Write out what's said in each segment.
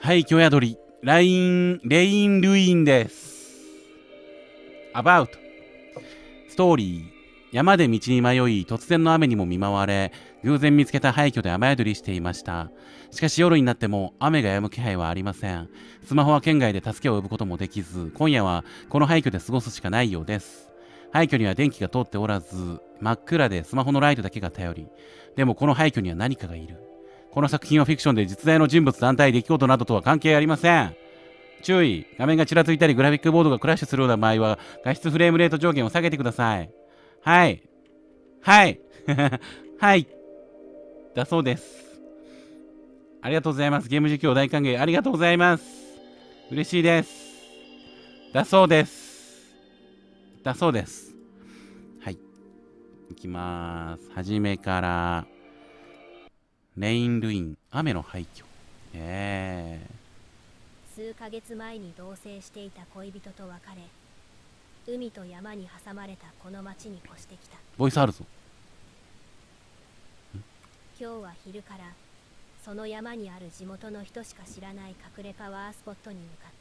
廃墟宿り、レインルインです。About ストーリー。山で道に迷い、突然の雨にも見舞われ、偶然見つけた廃墟で雨宿りしていました。しかし夜になっても雨が止む気配はありません。スマホは県外で助けを呼ぶこともできず、今夜はこの廃墟で過ごすしかないようです。廃墟には電気が通っておらず、真っ暗でスマホのライトだけが頼り。でもこの廃墟には何かがいる。この作品はフィクションで実在の人物、団体、出来事などとは関係ありません。注意、画面がちらついたりグラフィックボードがクラッシュするような場合は画質フレームレート上限を下げてください。はい。はい。はい。だそうです。ありがとうございます。ゲーム実況大歓迎ありがとうございます。嬉しいです。だそうです。だそうです。はい。いきまーす。はじめから。レインルイン、雨の廃墟。 数ヶ月前に同棲していた恋人と別れ、海と山に挟まれたこの町に越してきた。 ボイスあるぞ。 今日は昼からその山にある地元の人しか知らない隠れパワースポットに向かった。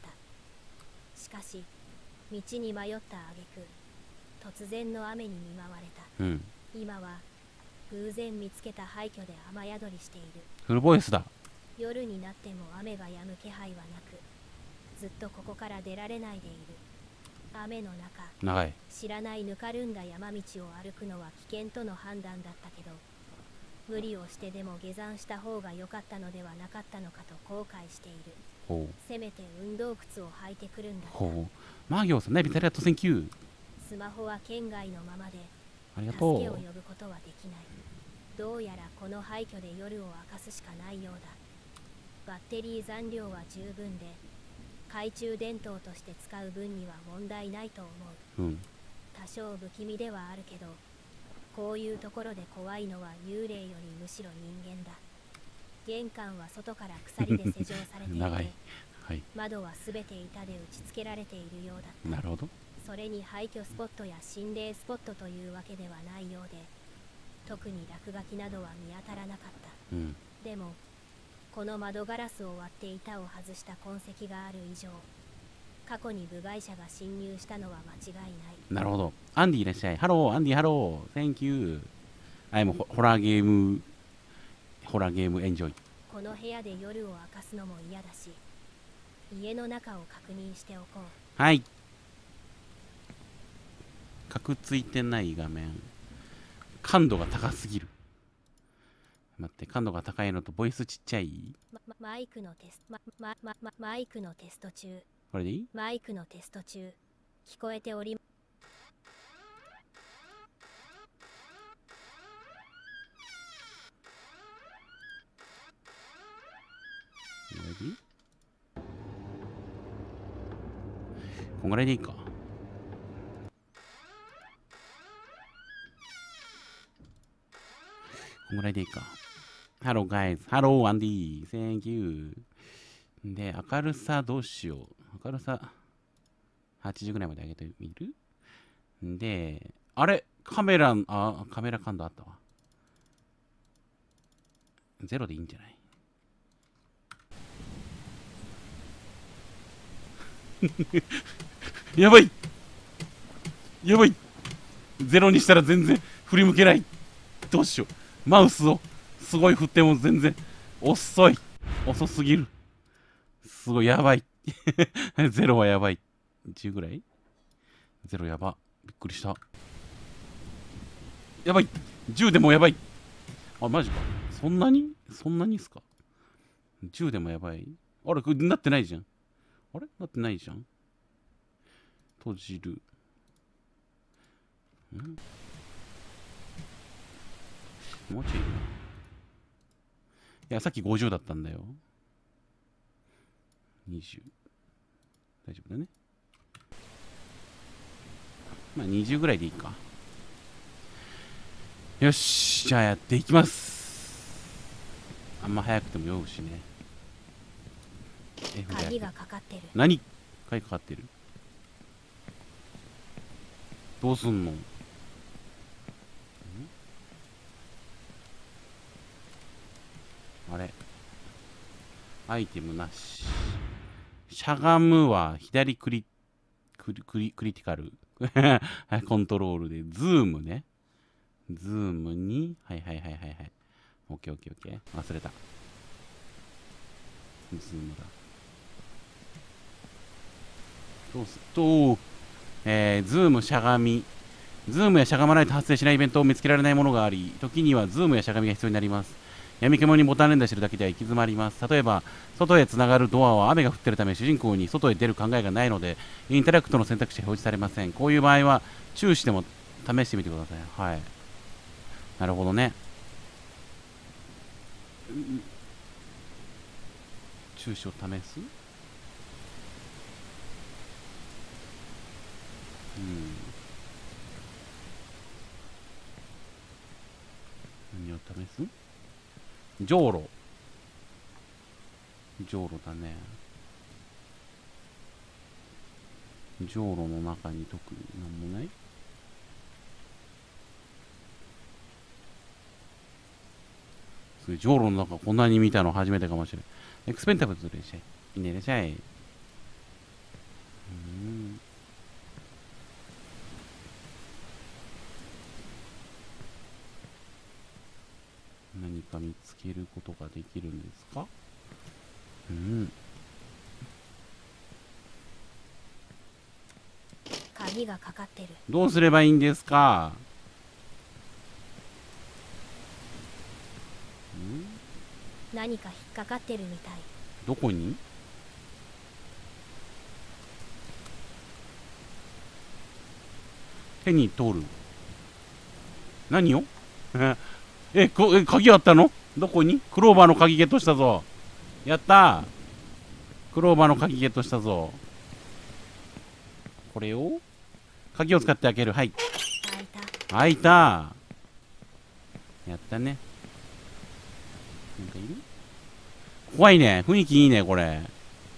しかし道に迷った挙句、突然の雨に見舞われた。今は偶然見つけた廃墟で雨宿りしている。 フルボイスだ。 夜になっても雨が止む気配はなく、ずっとここから出られないでいる。雨の中、 長い。 知らないぬかるんだ山道を歩くのは危険との判断だったけど、無理をしてでも下山した方が良かったのではなかったのかと後悔している。せめて運動靴を履いてくるんだった。 マーギョーさんね、ビタリアットセンキュー。 スマホは県外のままで助ありがとう。 けを呼ぶことはできない。どうやらこの廃墟で夜を明かすしかないようだ。バッテリー残量は十分で、懐中電灯として使う分には問題ないと思う。多少不気味ではあるけど、こういうところで怖いのは幽霊よりむしろ人間だ。玄関は外から鎖で施錠されていて長い。 窓はすべて板で打ち付けられているようだった。 なるほど。 それに廃墟スポットや心霊スポットというわけではないようで、特に落書きなどは見当たらなかった。でもこの窓ガラスを割って板を外した痕跡がある以上、過去に部外者が侵入したのは間違いない。 なるほど。アンディいらっしゃい。ハロー、アンディハロー。Thank you。ホラーゲームエンジョイ。 この部屋で夜を明かすのも嫌だし、家の中を確認しておこう。 はい。角ついてない画面。感度が高すぎる。待って、感度が高いのとボイスちっちゃい。 マイクのテスト、マイクのテスト中。 これでいい？ マイクのテスト中。聞こえており。 こんぐらいでいいか。こんぐらいでいいか。ハローガイズ。ハローアンディ。Thank you。で、明るさどうしよう。明るさ80ぐらいまで上げてみる？で、あれカメラ感度あったわ。ゼロでいいんじゃない？やばいやばい、ゼロにしたら全然振り向けない。どうしよう。マウスをすごい振っても全然遅すぎる。すごいやばいゼロはやばい。10ぐらい？ゼロやば。びっくりした。やばい。10でもやばい。あ、マジか。そんなにっすか？ 10 でもやばい。あれ、これなってないじゃん。あれなってないじゃん。閉じる。もうちょい。いや、さっき50だったんだよ。20。大丈夫だね。まあ20ぐらいでいいか。よし、じゃあやっていきます。あんま早くても酔うしね。 鍵がかかってる。 何？鍵かかってる？どうすんの？あれアイテムなし。しゃがむは左クリティカル。コントロールで。ズームね。ズームに。はい。オッケー。忘れた。ズームだ。どうすと、ズームしゃがみ。ズームやしゃがまないと発生しないイベントを見つけられないものがあり、時にはズームやしゃがみが必要になります。闇雲にボタン連打してるだけでは行き詰まります。例えば、外へつながるドアは雨が降ってるため、主人公に外へ出る考えがないので、インタラクトの選択肢が表示されません。こういう場合は、注視でも試してみてください。はい。なるほどね。注視を試す？何を試す？じょうろだね。じょうろの中に特になんもない？じょうろの中こんなに見たの初めてかもしれない。エクスペンタブルでしょ。いねらっしゃい。何か見つけることができるんですか？ 鍵がかかってる。 どうすればいいんですか？ 何か引っかかってるみたい。 どこに？手に取る。何を？鍵あったの？どこに？クローバーの鍵ゲットしたぞ。やったー。クローバーの鍵ゲットしたぞ。これを鍵を使って開ける。はい。開いた。やったね。なんかいる？怖いね。雰囲気いいね、これ。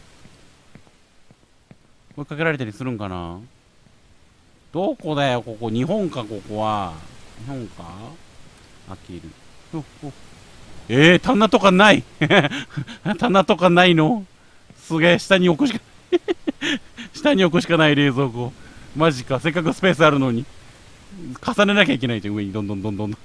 追いかけられたりするんかな？どこだよ、ここ。日本か、ここは。日本か？開ける。棚とかない棚とかないの？すげえ、下に置くしか下に置くしかない冷蔵庫。マジか、せっかくスペースあるのに。重ねなきゃいけないじゃん、上にどんどん。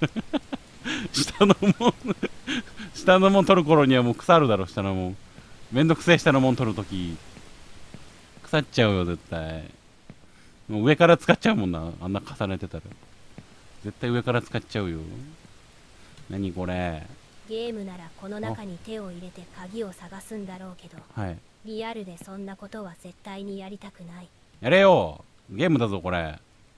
下のもん取る頃にはもう腐るだろ、下のもん。めんどくせえ下のもん取るとき。腐っちゃうよ、絶対。もう上から使っちゃうもんな、あんな重ねてたら。絶対上から使っちゃうよ。何これ？ ゲームならこの中に手を入れて鍵を探すんだろうけど、 はい、 リアルでそんなことは絶対にやりたくない。 やれよ、ゲームだぞこれ。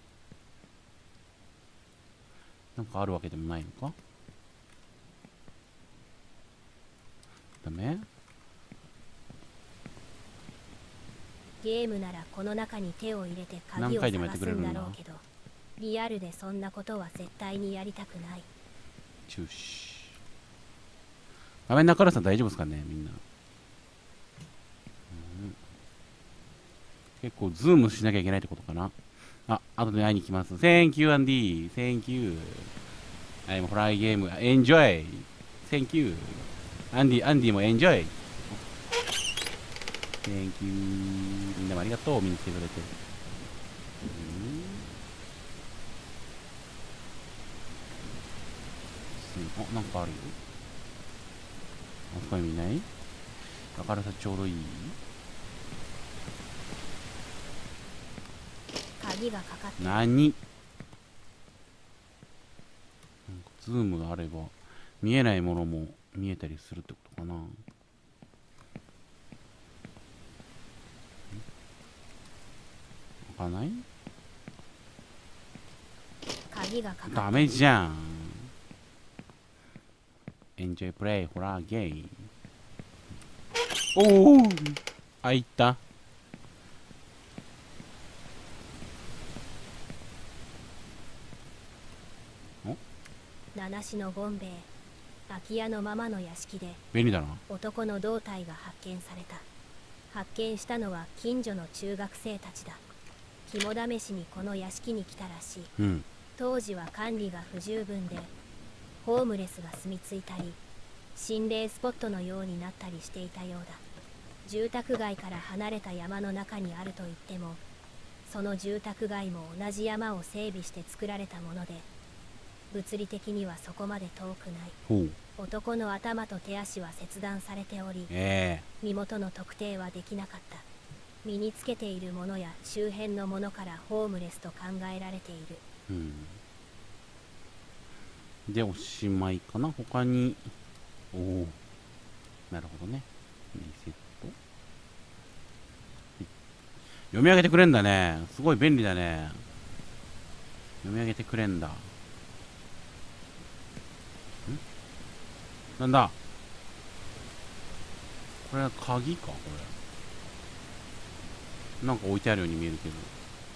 なんかあるわけでもないのか？ダメ？ ゲームならこの中に手を入れて鍵を探すんだろうけど、リアルでそんなことは絶対にやりたくない。 中止。画面の明るさ大丈夫ですかね、みんな。結構ズームしなきゃいけないってことかな。あ、後で会いに来ます。Thank you, Andy. Thank you. I'm fly game. Enjoy. Thank you. Andy も Enjoy. Thank you. みんなもありがとう。見に来てくれて。あ、なんかあるよ。あそこにいない？明るさちょうどいい？ 鍵がかかってる。 何？ズームがあれば見えないものも見えたりするってことかな。開かない？ 鍵がかかってる。 ダメじゃん。Enjoy play ホラーゲーム。おお、開いた。 七種のゴンベイ、空き家のままの屋敷で便利だな。 男の胴体が発見された。発見したのは近所の中学生たちだ。肝試しにこの屋敷に来たらしい。当時は管理が不十分でホームレスが住み着いたり心霊スポットのようになったりしていたようだ。住宅街から離れた山の中にあると言っても、その住宅街も同じ山を整備して作られたもので、物理的にはそこまで遠くない。 ほう。 男の頭と手足は切断されており、身元の特定はできなかった。身につけているものや周辺のものからホームレスと考えられている。 でおしまいかな。他に、おお、なるほどね。リセット。読み上げてくれんだね。すごい便利だね。読み上げてくれんだ。なんだこれは鍵か。これなんか置いてあるように見えるけど、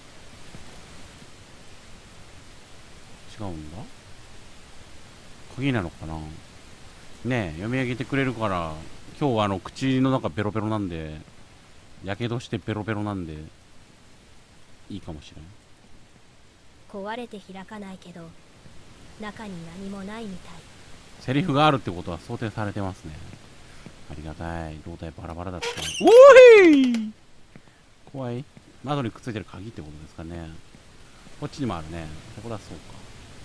違うんだ。鍵なのかな。ねえ、読み上げてくれるから。今日は口の中ペロペロなんで、やけどしてペロペロなんでいいかもしれん。 壊れて開かないけど中に何もないみたい。 セリフがあるってことは想定されてますね。ありがたい。胴体バラバラだった。おーい、怖い。窓にくっついてる鍵ってことですかね。こっちにもあるね。ここだ。そうか。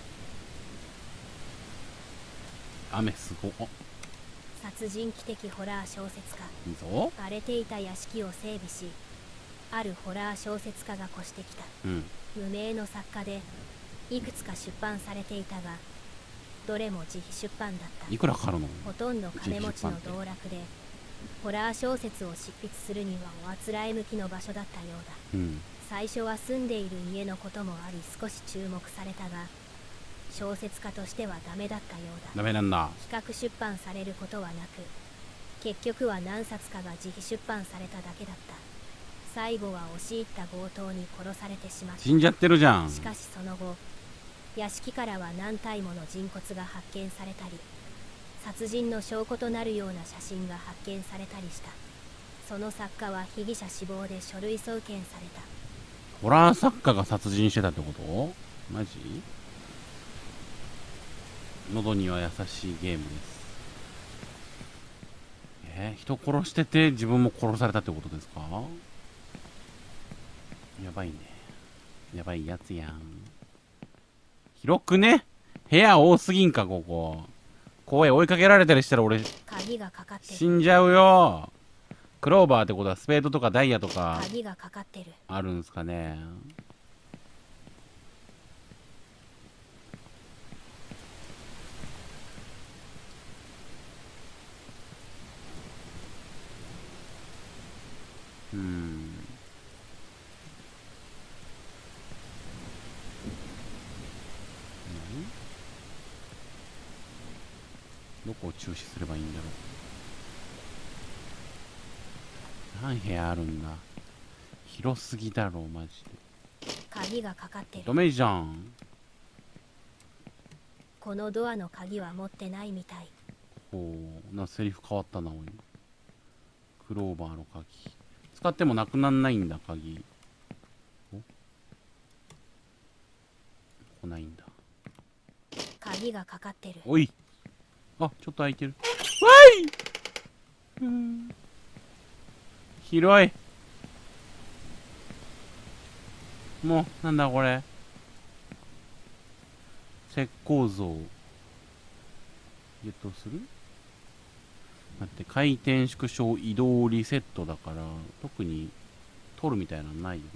雨すごっ。 殺人鬼的ホラー小説家。 いいぞ。 荒れていた屋敷を整備し、あるホラー小説家が越してきた。無名の作家でいくつか出版されていたが、どれも自費出版だった。 いくらかかるの？ ほとんど金持ちの道楽で、ホラー小説を執筆するにはおあつらえ向きの場所だったようだ。最初は住んでいる家のこともあり少し注目されたが、小説家としてはダメだったようだ。 ダメなんだ。 企画出版されることはなく、結局は何冊かが自費出版されただけだった。最後は押し入った強盗に殺されてしまった。 死んじゃってるじゃん。 しかしその後、屋敷からは何体もの人骨が発見されたり、殺人の証拠となるような写真が発見されたりした。その作家は被疑者死亡で書類送検された。 ホラー作家が殺人してたってこと？マジ？喉には優しいゲームです。人殺してて自分も殺されたってことですか？やばいね。やばいやつやん。広くね？部屋多すぎんか、ここ。怖い。追いかけられたりしたら俺鍵がかかってる。 死んじゃうよ。クローバーってことはスペードとかダイヤとか鍵がかかってる。 あるんすかね。どこを注視すればいいんだろう。何部屋あるんだ。広すぎだろマジで。 鍵がかかってる。 ダメじゃん。 このドアの鍵は持ってないみたい。 ほう、セリフ変わったな。おい、クローバーの鍵使ってもなくなんないんだ。鍵来ないんだ。 鍵がかかってる。 おい、あ、ちょっと開いてる。わい、広い。もうなんだこれ。石膏像ゲットする。待って、回転縮小移動リセットだから特に取るみたいなのないよね。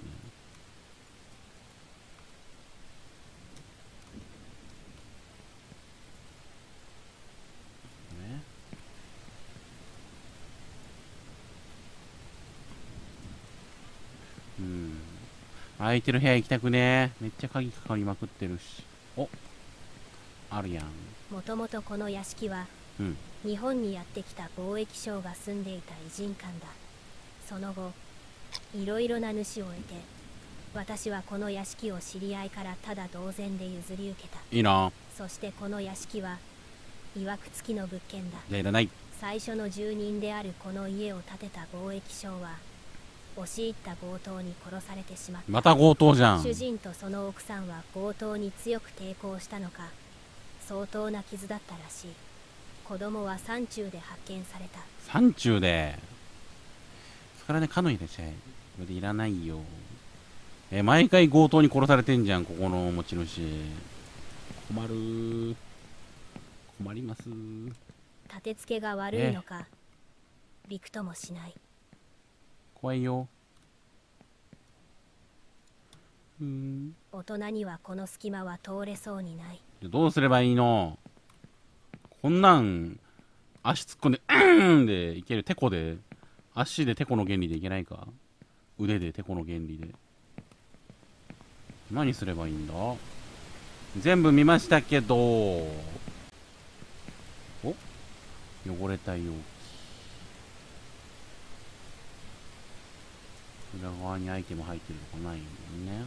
空いてる部屋行きたくね。めっちゃ鍵かかりまくってるし。お、あるやん。 もともとこの屋敷は、日本にやってきた貿易商が住んでいた異人館だ。その後いろいろな主を得て、私はこの屋敷を知り合いからただ同然で譲り受けた。 いいな。 そしてこの屋敷は曰く付きの物件だ。 じゃあいらない。 最初の住人であるこの家を建てた貿易商は押し入った強盗に殺されてしまった。 また強盗じゃん。 主人とその奥さんは強盗に強く抵抗したのか、相当な傷だったらしい。 子供は山中で発見された。 山中で。そからね、カノ入れちゃえ。これでいらないよ。毎回強盗に殺されてんじゃん、ここの持ち主。困る。困ります。 立て付けが悪いのか、びくともしない。 怖いよ。 大人にはこの隙間は通れそうにない。 どうすればいいの？こんなん足突っ込んでうんでいける。テコで足でテコの原理でいけないか？腕でテコの原理で。何すればいいんだ？全部見ましたけど。お？汚れた容器。裏側にアイテム入ってるとかないよね。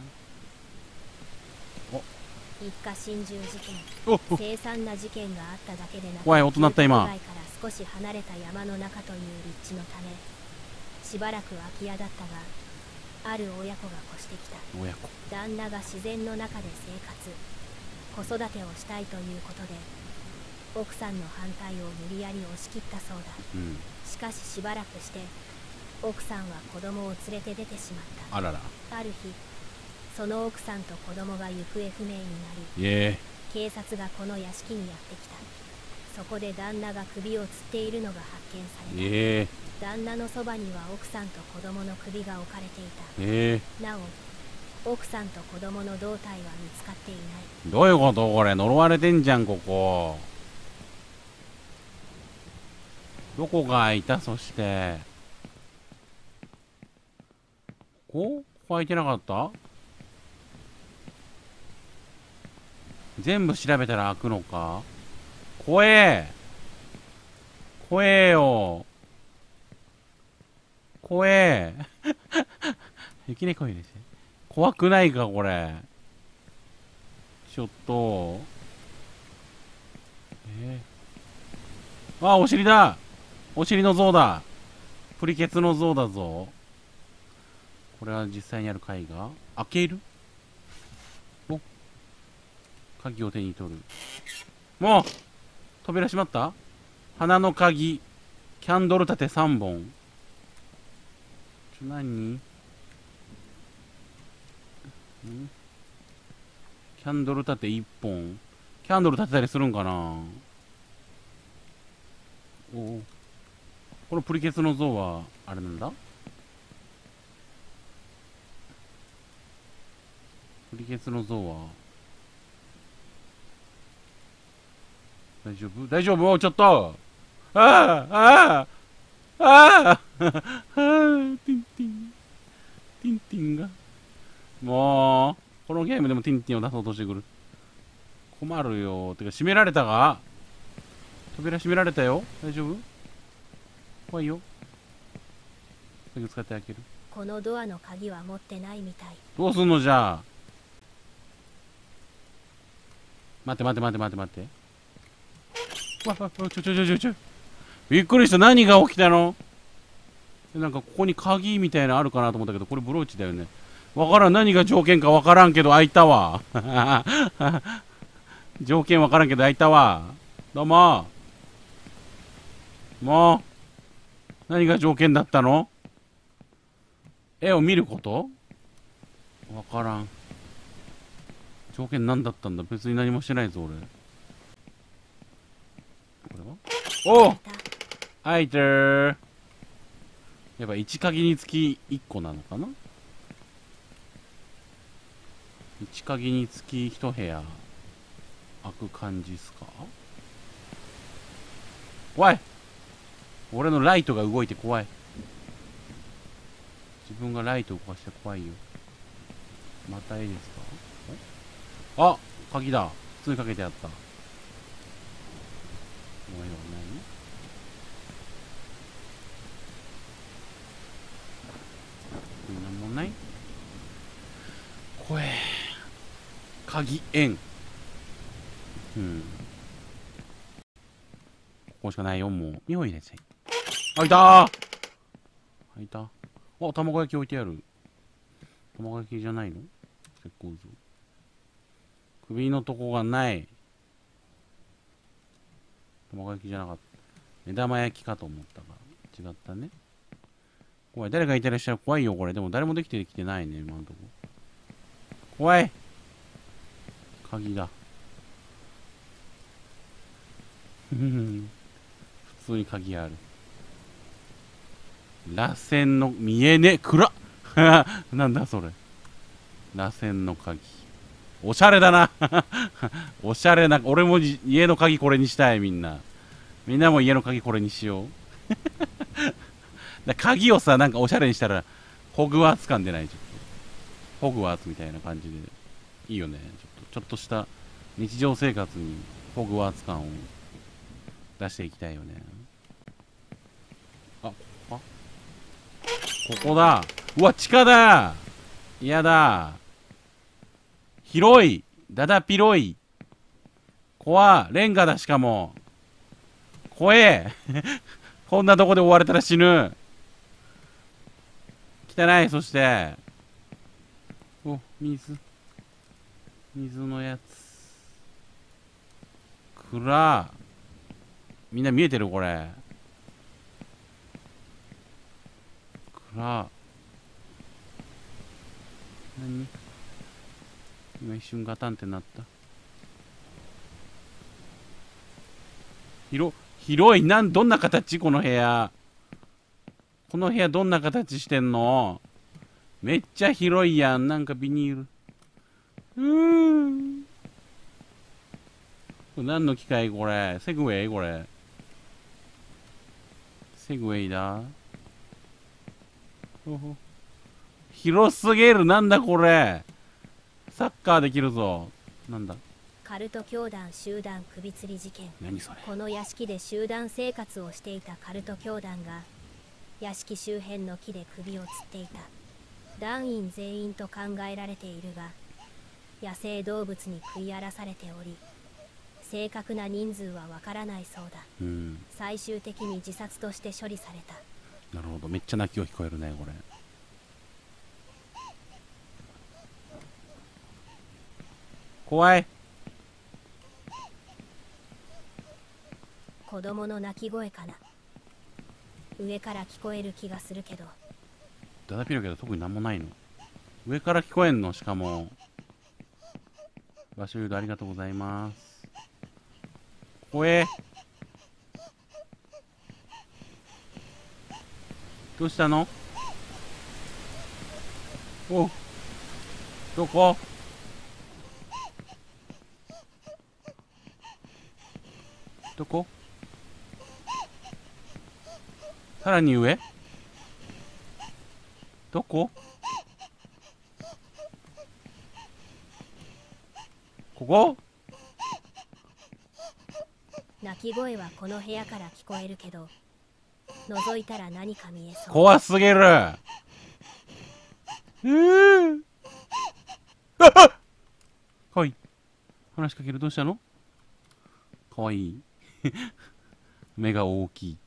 一家心中事件。凄惨な事件があっただけでなく、 怖い音鳴った今。 住宅街から少し離れた山の中という立地のため、しばらく空き家だったが、ある親子が越してきた。 親子。 旦那が自然の中で生活、子育てをしたいということで、奥さんの反対を無理やり押し切ったそうだ。しかししばらくして、奥さんは子供を連れて出てしまった。 あらら。 ある日、その奥さんと子供が行方不明になり、警察がこの屋敷にやってきた。そこで旦那が首を吊っているのが発見された。旦那のそばには奥さんと子供の首が置かれていた。なお、奥さんと子供の胴体は見つかっていない。 どういうことこれ？呪われてんじゃん、ここ。どこが開いた？そして。ここ開いてなかった？全部調べたら開くのか？怖え。怖えよ。怖え。雪猫いるし。怖くないか、これ。ちょっと。あ、お尻だ。お尻の像だ。プリケツの像だぞ。これは実際にある絵画。開ける？お、鍵を手に取る。もう扉閉まった？花の鍵。キャンドル立て3本。何？キャンドル立て1本。キャンドル立てたりするんかな？お、このプリケツの像はあれなんだ？プリケツの像は大丈夫？大丈夫？ちょっと。ああああああティンティンティンティンがもうこのゲームでもティンティンを出そうとしてくる。困るよ。てか閉められたが？扉閉められたよ。大丈夫？怖いよ。鍵使って開ける。 このドアの鍵は持ってないみたい。 どうすんのじゃあ。待って。ちょ。びっくりした。何が起きたの？なんかここに鍵みたいなのあるかなと思ったけど、これブローチだよね。わからん。何が条件かわからんけど開いたわ。条件わからんけど開いたわ。どうも。もう。何が条件だったの？絵を見ること？わからん。条件何だったんだ？別に何もしてないぞ、俺。これは？おお！開いてる。やっぱ1鍵につき1個なのかな？ 1 鍵につき1部屋開く感じっすか？怖い。俺のライトが動いて怖い。自分がライト動かして怖いよ。また絵ですか？あ、鍵だ。普通にかけてあった。もう絵はない？なんもない？怖え。鍵円。ここしかないよ、もう。2本入れちゃい。開いたー。開いた。あ、卵焼き置いてある。卵焼きじゃないの？石膏像。首のとこがない。 卵焼きじゃなかった。目玉焼きかと思ったから。違ったね。怖い。誰かいてらっしゃる。怖いよ、これ。でも誰もできてきてないね、今のとこ。怖い。鍵だ。普通に鍵ある。螺旋の、見えねえ。暗っなんだそれ。螺旋の鍵。おしゃれだなおしゃれな。俺も家の鍵これにしたい、みんな。みんなも家の鍵これにしよう鍵をさ、なんかおしゃれにしたらホグワーツ感出ない？ちょっとホグワーツみたいな感じでいいよね。ちょっとした日常生活にホグワーツ感を出していきたいよね。ここだ。うわ、地下だ。嫌だ。広い。だだ広い。怖レンガだ。しかも怖えこんなとこで追われたら死ぬ。汚い。そして水のやつ。暗。みんな見えてる？これ暗。何？今一瞬ガタンってなった。広い。どんな形？この部屋どんな形してんの？めっちゃ広いやん。なんかビニール。これ何の機械？これセグウェイ？これセグウェイだ。広すぎる。なんだこれ。サッカーできるぞ。なんだ。 カルト教団集団首吊り事件。 何それ。 この屋敷で集団生活をしていたカルト教団が屋敷周辺の木で首を吊っていた。団員全員と考えられているが、野生動物に食い荒らされており、正確な人数はわからないそうだ。最終的に自殺として処理された。 なるほど。めっちゃ泣きが聞こえるね、これ。怖い。 子供の泣き声かな。上から聞こえる気がするけど。 だだピロけど特になんもないの。上から聞こえんの？しかも場所誘導ありがとうございます。怖え。どうしたの？お、どこ？どこ？さらに上？どこ？ここ？ 泣き声はこの部屋から聞こえるけど、覗いたら何か見えそう。 怖すぎる。かわいい。話しかける。どうしたの？かわいい目が大きい。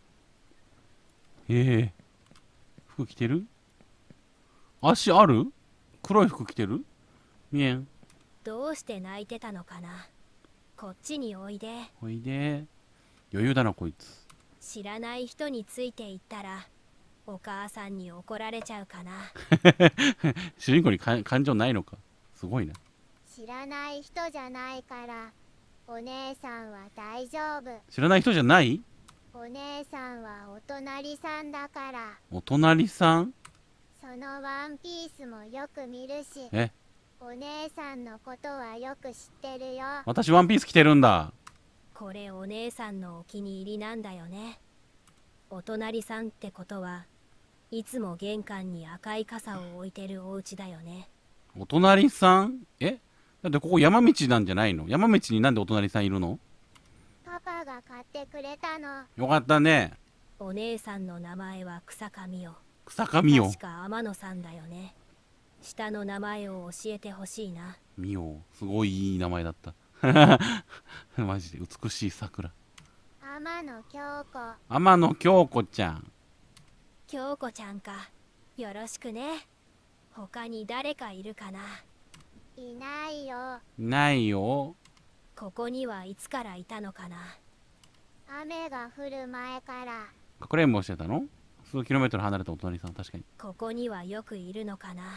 服着てる？足ある？黒い服着てる？見えん。 どうして泣いてたのかな。こっちにおいで。 おいで。余裕だなこいつ。 知らない人についていったらお母さんに怒られちゃうかな主人公に感情ないのか。すごいな。 知らない人じゃないからお姉さんは大丈夫。 知らない人じゃない？ お姉さんはお隣さんだから。 お隣さん？ そのワンピースもよく見るし、お姉さんのことはよく知ってるよ。 私ワンピース着てるんだ。 これお姉さんのお気に入りなんだよね。お隣さんってことはいつも玄関に赤い傘を置いてるお家だよね。 お隣さん？だってここ山道なんじゃないの？山道になんでお隣さんいるの？ パパが買ってくれたの。 よかったね。 お姉さんの名前は草上よ。 草上よ。 確か天野さんだよね。下の名前を教えてほしいな。 みお。すごいいい名前だったマジで美しい桜。 天野京子。 天野京子ちゃん。 京子ちゃんか。よろしくね。他に誰かいるかな。 いないよ。 ないよ。 ここにはいつからいたのかな。 雨が降る前から。 かくれんぼしてたの？数キロメートル離れたお隣さん、確かに。 ここにはよくいるのかな。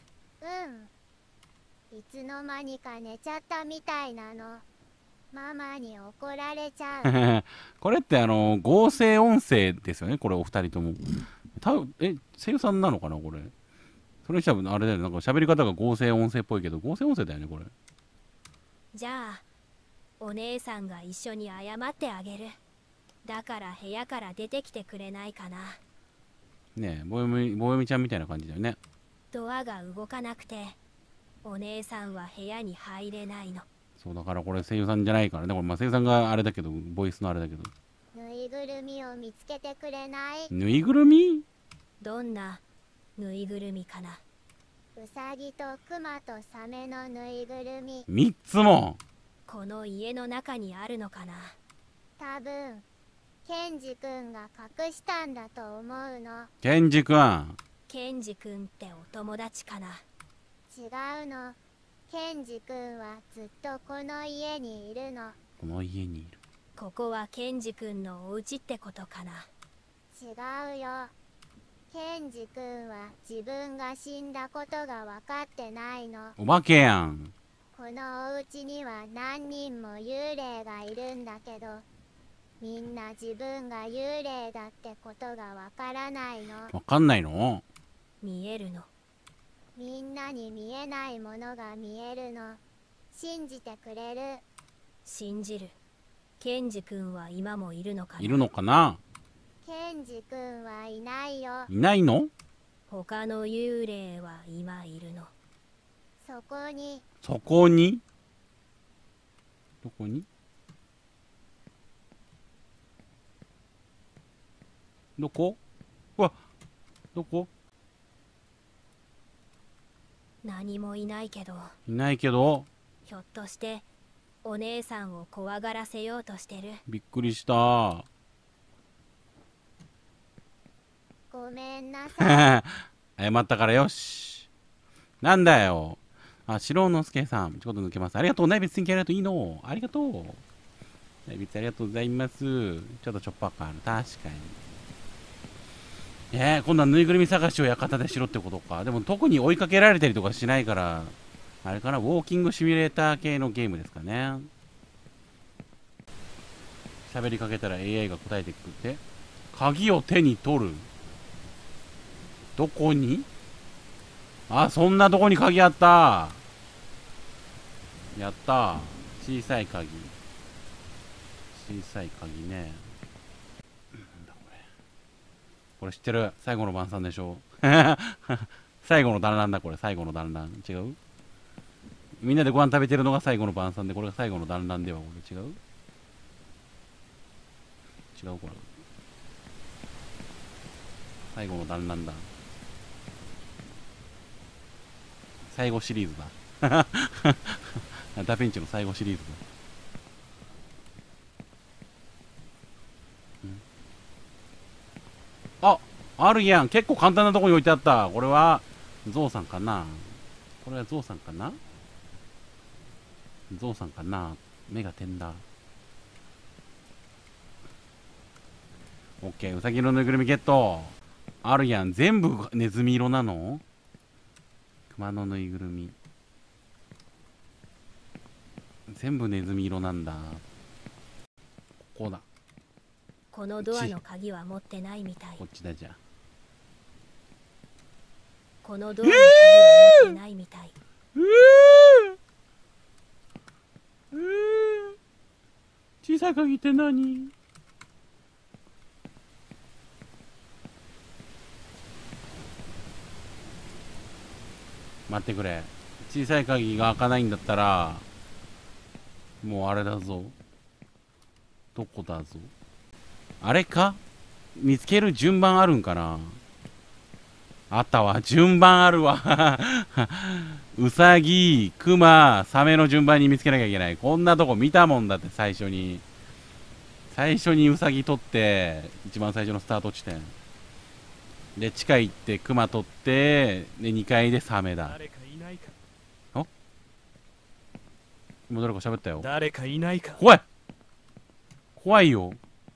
いつの間にか寝ちゃったみたいなの。ママに怒られちゃう。 これって合成音声ですよね、これお二人とも。声優さんなのかなこれ。それにしてはあれだよね、なんか喋り方が合成音声っぽいけど、合成音声だよねこれ。 じゃあお姉さんが一緒に謝ってあげる。だから部屋から出てきてくれないかな。 ねえ、ぼよみちゃんみたいな感じだよね。 ドアが動かなくてお姉さんは部屋に入れないの。 そうだからこれ声優さんじゃないからね。これまあ声優さんがあれだけど、ボイスのあれだけど。 ぬいぐるみを見つけてくれない？ ぬいぐるみ？ どんなぬいぐるみかな。 うさぎとクマとサメのぬいぐるみ。 3つも。 この家の中にあるのかな。 多分ケンジ君が隠したんだと思うの。 ケンジ君。 ケンジ君ってお友達かな。 違うの。ケンジ君はずっとこの家にいるの。 この家にいる。 ここはケンジ君のお家ってことかな。 違うよ。ケンジ君は自分が死んだことが分かってないの。 お化けやん。 このお家には何人も幽霊がいるんだけど、みんな自分が幽霊だってことが分からないの。 わかんないの？ 見えるの。 みんなに見えないものが見えるの。信じてくれる？ 信じる。ケンジ君は今もいるのかな。 いるのかな？ ケンジ君はいないよ。 いないの？ 他の幽霊は今いるの。 そこに。 そこに？どこに？どこ？うわ、どこ？ 何もいないけど。 いないけど。 ひょっとしてお姉さんを怖がらせようとしてる。 びっくりした。 ごめんなさい。 謝ったからよし。なんだよ。あ、白之助さん、ちょっと抜けます。ありがとう。ナイビスにありがとう。いいの。ありがとう。ナイビスありがとうございます。ちょっとチョッパー感ある。確かに。今度はぬいぐるみ探しを館でしろってことか。でも特に追いかけられたりとかしないから、あれかな、ウォーキングシミュレーター系のゲームですかね。喋りかけたら AI が答えてくれて、鍵を手に取る。どこに？あ、そんなとこに鍵あった。やった。小さい鍵。小さい鍵ね。これ知ってる？最後の晩餐でしょ。最後の団らんだ、これ。最後の団らん。違う？みんなでご飯食べてるのが最後の晩餐で、これが最後の団らんでは、これ違う？違う、これ。最後の団らんだ。最後シリーズだ。ダヴィンチの最後シリーズだ。あ、あるやん。結構簡単なとこに置いてあった。これはゾウさんかな。これはゾウさんかな。ゾウさんかな。目が点だ。オッケー。ウサギのぬいぐるみゲット。あるやん。全部ネズミ色なの？熊のぬいぐるみ。全部ネズミ色なんだ。ここだ。 このドアの鍵は持ってないみたい。 こっちだじゃあ。 このドアの鍵は持ってないみたい。 小さい鍵って何？待ってくれ。小さい鍵が開かないんだったら、もうあれだぞ。どこだぞ。あれか？見つける順番あるんかな？あったわ。順番あるわ。うさぎ、クマ、サメの順番に見つけなきゃいけない。こんなとこ見たもんだって、最初に。最初にうさぎ取って、一番最初のスタート地点。で、地下行って、クマ取って、で、2階でサメだ。 誰かいないか。 あ？今誰か喋ったよ。 誰かいないか。 怖い！怖いよ。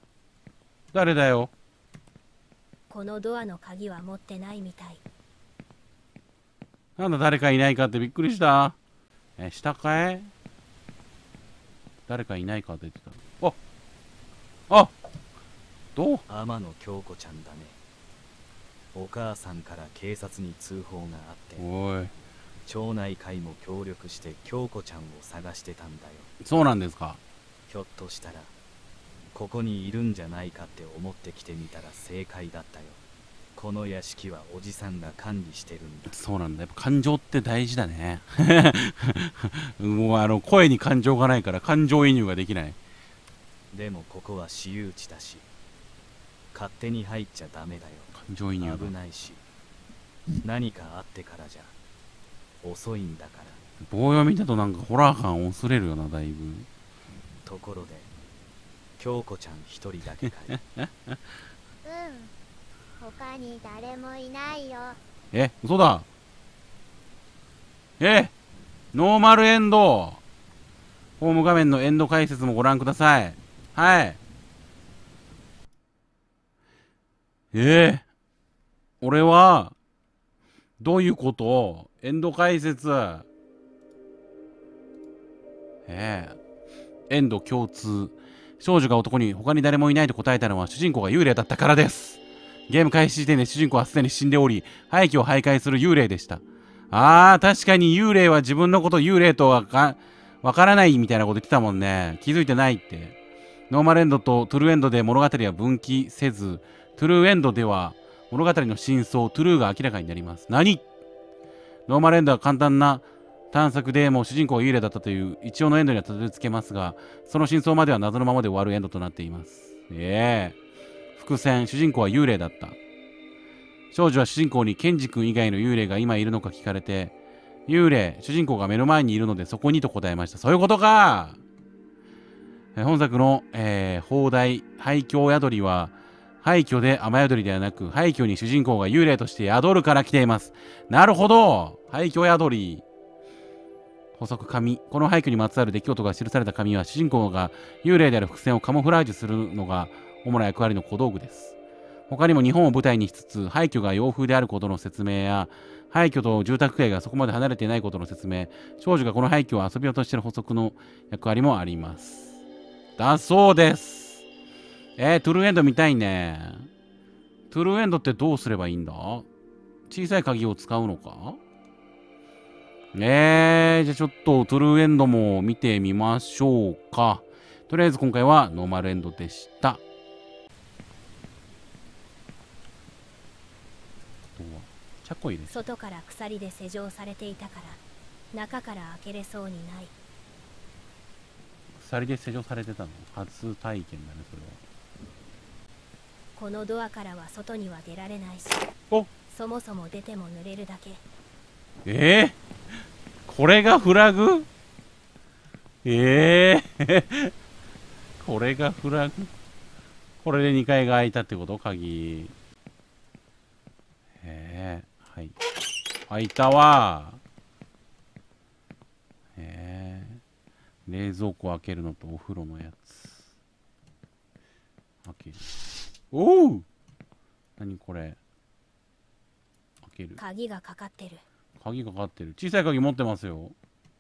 誰だよ。 このドアの鍵は持ってないみたい。 なんだ誰かいないかってびっくりした。下かい？誰かいないかって言ってた。あ、どう？ 天野京子ちゃんだね。お母さんから警察に通報があって、 おい。 町内会も協力して京子ちゃんを探してたんだよ。 そうなんですか。 ひょっとしたらここにいるんじゃないかって思ってきてみたら正解だったよ。この屋敷はおじさんが管理してるんだ。 そうなんだ。やっぱ感情って大事だね。もう声に感情がないから感情移入ができない。 でもここは私有地だし、勝手に入っちゃダメだよ。 感情移入危ないし、何かあってからじゃ遅いんだから。 棒読みだとなんかホラー感恐れるよな、だいぶ。 ところで京子ちゃん一人だけかい？ 他に誰もいないよ。 嘘だ。ノーマルエンド。ホーム画面のエンド解説もご覧ください。はい。俺はどういうこと？エンド解説。エンド共通。少女が男に他に誰もいないと答えたのは主人公が幽霊だったからです。ゲーム開始時点で主人公はすでに死んでおり、廃墟を徘徊する幽霊でした。確かに幽霊は自分のこと幽霊とわからないみたいなこと言ってたもんね。気づいてないって。ノーマルエンドとトゥルーエンドで物語は分岐せず、トゥルーエンドでは物語の真相、トゥルーが明らかになります。何？ノーマルエンドは簡単な探索でもう主人公が幽霊だったという一応のエンドにはたどり着けますが、その真相までは謎のままで終わるエンドとなっています。伏線、主人公は幽霊だった。少女は主人公にケンジ君以外の幽霊が今いるのか聞かれて、幽霊、主人公が目の前にいるのでそこにと答えました。そういうことか。本作の、放題、廃墟宿りは、廃墟で雨宿りではなく、廃墟に主人公が幽霊として宿るから来ています。なるほど。廃墟宿り。補足紙。この廃墟にまつわる出来事が記された紙は、主人公が幽霊である伏線をカモフラージュするのが主な役割の小道具です。他にも日本を舞台にしつつ、廃墟が洋風であることの説明や、廃墟と住宅街がそこまで離れていないことの説明、少女がこの廃墟を遊びようとしている補足の役割もあります。だそうです。トゥルーエンド見たいね。トゥルーエンドってどうすればいいんだ？小さい鍵を使うのか？じゃあちょっとトゥルーエンドも見てみましょうか。とりあえず今回はノーマルエンドでした。ちゃっこいいです。 外から鎖で施錠されていたから中から開けれそうにない。 鎖で施錠されてたの？初体験だね、それは。 このドアからは外には出られないし、そもそも出ても濡れるだけ。 これがフラグ？これがフラグ？これで2階が開いたってこと？鍵。はい。開いたわ。冷蔵庫開けるのとお風呂のやつ。開ける。おう！何これ？開ける。 鍵がかかってる。 鍵がかかってる。小さい鍵持ってますよ。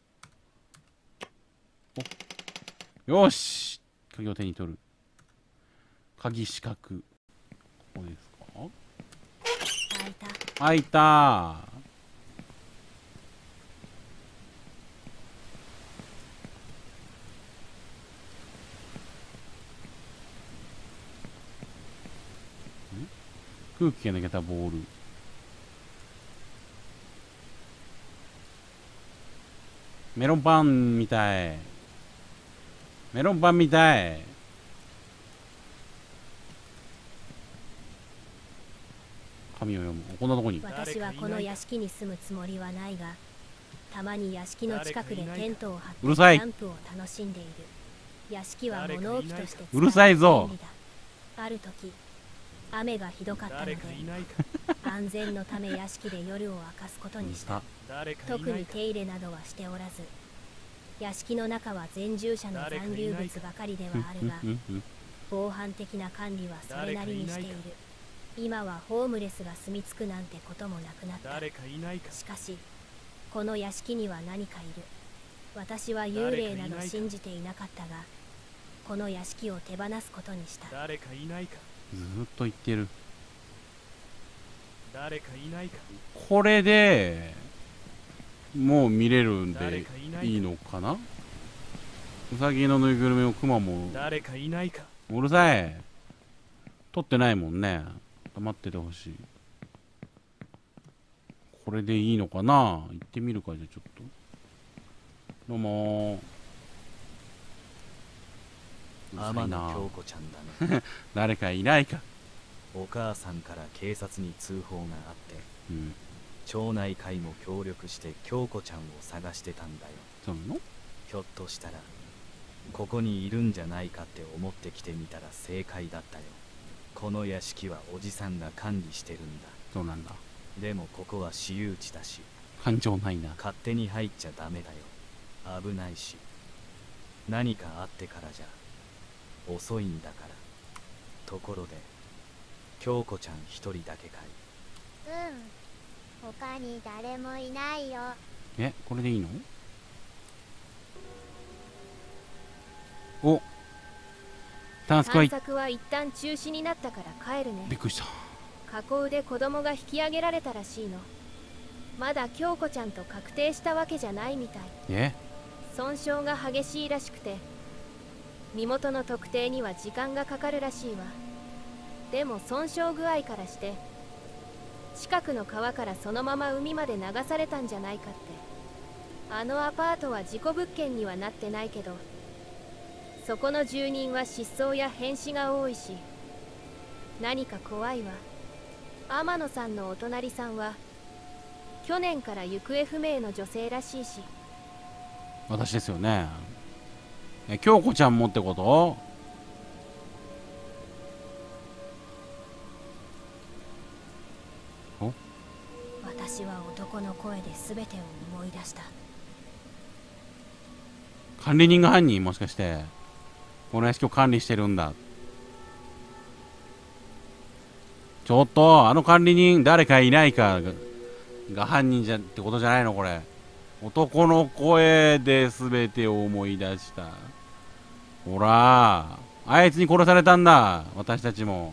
よし！鍵を手に取る。鍵四角。ここですか？ 開いた。 開いた。空気が抜けたボール。メロンパンみたい。メロンパンみたい。紙を読む。こんなとこに。 私はこの屋敷に住むつもりはないが、たまに屋敷の近くでテントを張ってキャンプを楽しんでいる。屋敷は物置として使われてうるさいぞ。 ある時雨がひどかったので安全のため屋敷で夜を明かすことにした。特に手入れなどはしておらず、屋敷の中は全従者の残留物ばかりではあるが防犯的な管理はそれなりにしている。今はホームレスが住み着くなんてこともなくなった。 誰かいないか。 しかしこの屋敷には何かいる。私は幽霊など信じていなかったが、この屋敷を手放すことにした。 誰かいないか。 ずーっと言ってる。 誰かいないか。 これでもう見れるんでいいのかな。ウサギのぬいぐるみをクマも。 誰かいないか。 うるさい。撮ってないもんね。黙っててほしい。これでいいのかな。行ってみるか。じゃあちょっと。どうもー。 天野京子ちゃんだね。 誰かいないか。 お母さんから警察に通報があって、 うん、 町内会も協力して京子ちゃんを探してたんだよ。 そうなの？ ひょっとしたらここにいるんじゃないかって思ってきてみたら正解だったよ。この屋敷はおじさんが管理してるんだ。 そうなんだ。 でもここは私有地だし、 感情ないな。 勝手に入っちゃダメだよ。危ないし、何かあってからじゃ遅いんだから。ところで京子ちゃん一人だけかい？ 他に誰もいないよ。 え、これでいいの？お、探索は一旦中止になったから帰るね。 びっくりした。 河口で子供が引き上げられたらしいの。まだ京子ちゃんと確定したわけじゃないみたい。 え？ 損傷が激しいらしくて、身元の特定には時間がかかるらしいわ。でも損傷具合からして近くの川からそのまま海まで流されたんじゃないかって。あのアパートは事故物件にはなってないけど、そこの住人は失踪や変死が多いし、何か怖いわ。天野さんのお隣さんは去年から行方不明の女性らしいし。 私ですよね。京子ちゃんもってこと？お？ 私は男の声で全てを思い出した。 管理人が犯人？もしかしてこの屋敷を管理してるんだ。ちょっとあの管理人誰かいないかが犯人じゃってことじゃないのこれ。男の声で全てを思い出した。ほらあいつに殺されたんだ。私たちも。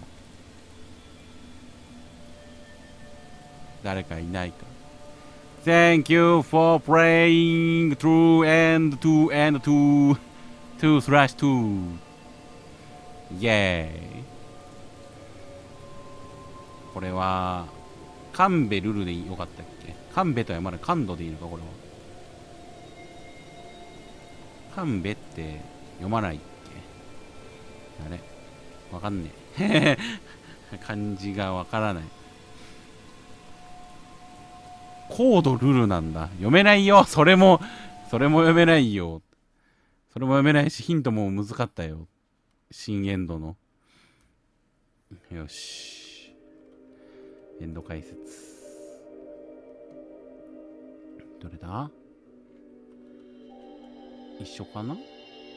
誰かいないか。 Thank you for playing through and to and to 2/2 イエーイ。これはカンベルルでよかったっけ？カンベとはまだカンドでいいのかこれは。カンベって読まないっけ？あれわかんねえ。漢字がわからない。コードルルなんだ。読めないよ。それも読めないよ。それも読めないし、ヒントも難かったよ。新エンドの。よし。エンド解説。どれだ？一緒かな？待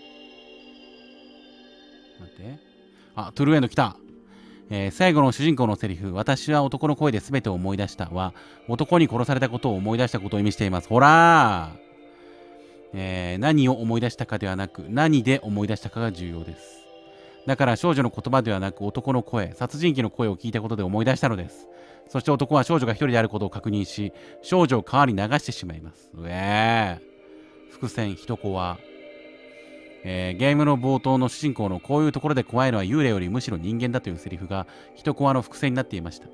って。あ、トゥルーエンド来た。最後の主人公のセリフ、私は男の声で全てを思い出したは、男に殺されたことを思い出したことを意味しています。ほらー、何を思い出したかではなく、何で思い出したかが重要です。だから少女の言葉ではなく、男の声、殺人鬼の声を聞いたことで思い出したのです。そして男は少女が一人であることを確認し、少女を川に流してしまいます。伏線、一コア。ゲームの冒頭の主人公のこういうところで怖いのは幽霊よりむしろ人間だというセリフが一コアの伏線になっていました。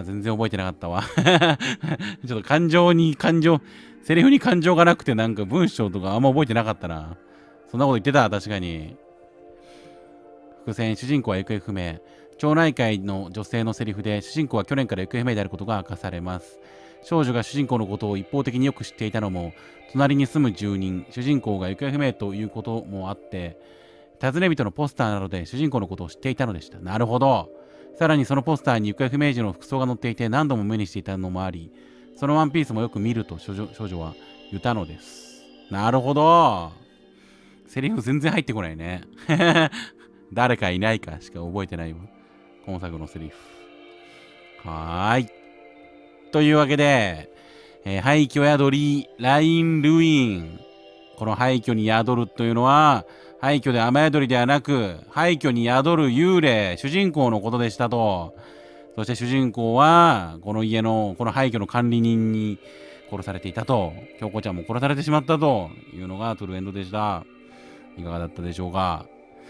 全然覚えてなかったわ。ちょっとセリフに感情がなくてなんか文章とかあんま覚えてなかったな。そんなこと言ってた確かに。伏線、主人公は行方不明。町内会の女性のセリフで主人公は去年から行方不明であることが明かされます。少女が主人公のことを一方的によく知っていたのも、隣に住む住人、主人公が行方不明ということもあって、尋ね人のポスターなどで主人公のことを知っていたのでした。なるほど。さらにそのポスターに行方不明時の服装が載っていて何度も目にしていたのもあり、そのワンピースもよく見ると少女は言ったのです。なるほど。セリフ全然入ってこないね。 誰かいないかしか覚えてないわ。今作のセリフ。はーい。というわけで、廃墟宿り、ライン・ルイン。この廃墟に宿るというのは、廃墟で雨宿りではなく、廃墟に宿る幽霊、主人公のことでしたと。そして主人公は、この家の、この廃墟の管理人に殺されていたと。京子ちゃんも殺されてしまったというのがトゥルーエンドでした。いかがだったでしょうか。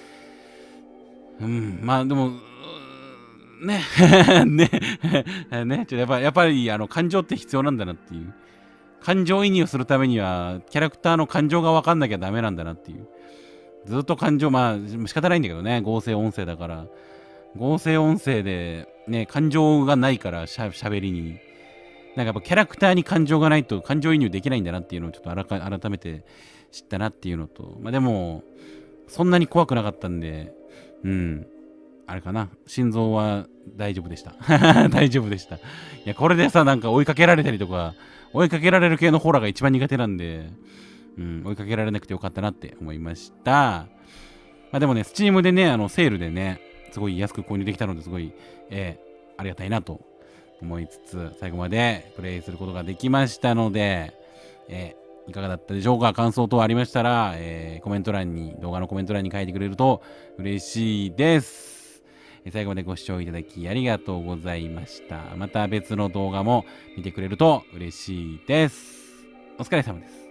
まあでも、ね、ね、やっぱり感情って必要なんだなっていう。感情移入するためには、キャラクターの感情が分かんなきゃダメなんだなっていう。ずっと感情、まあ仕方ないんだけどね、合成音声だから。合成音声で、ね、感情がないからしゃべりに。なんかやっぱキャラクターに感情がないと感情移入できないんだなっていうのをちょっと改めて知ったなっていうのと、まあでも、そんなに怖くなかったんで、あれかな、心臓は大丈夫でした。大丈夫でした。いや、これでさ、なんか追いかけられたりとか、追いかけられる系のホラーが一番苦手なんで、追いかけられなくてよかったなって思いました。まあでもね、スチームでね、セールでね、すごい安く購入できたので、すごい、ありがたいなと思いつつ、最後までプレイすることができましたので、いかがだったでしょうか。感想等ありましたら、コメント欄に、動画のコメント欄に書いてくれると嬉しいです。最後までご視聴いただきありがとうございました。また別の動画も見てくれると嬉しいです。お疲れ様です。